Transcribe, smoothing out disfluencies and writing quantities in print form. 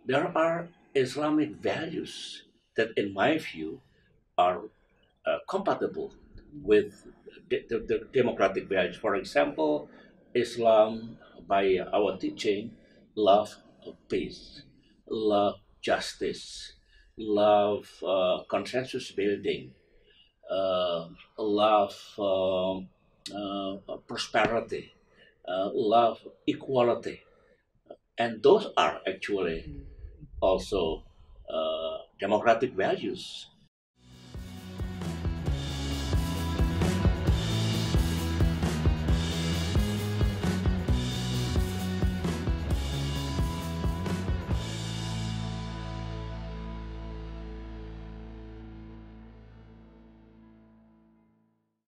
There are Islamic values that, in my view, are compatible with the democratic values. For example, Islam, by our teaching, love peace, love justice, love consensus building, love prosperity, love equality. And those are actually also democratic values.